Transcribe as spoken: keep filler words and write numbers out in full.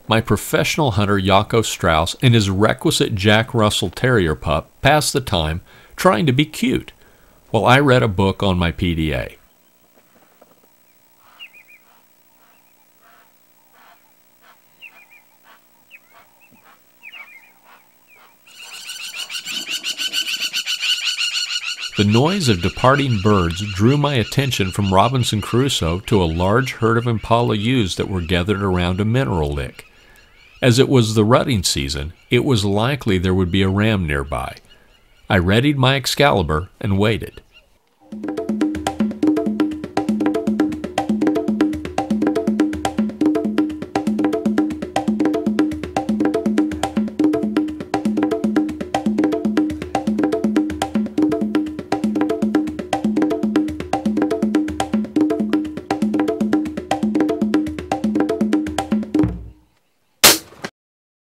My professional hunter Jaco Strauss and his requisite Jack Russell Terrier pup passed the time trying to be cute, while I read a book on my P D A. The noise of departing birds drew my attention from Robinson Crusoe to a large herd of Impala ewes that were gathered around a mineral lick. As it was the rutting season, it was likely there would be a ram nearby. I readied my Excalibur and waited.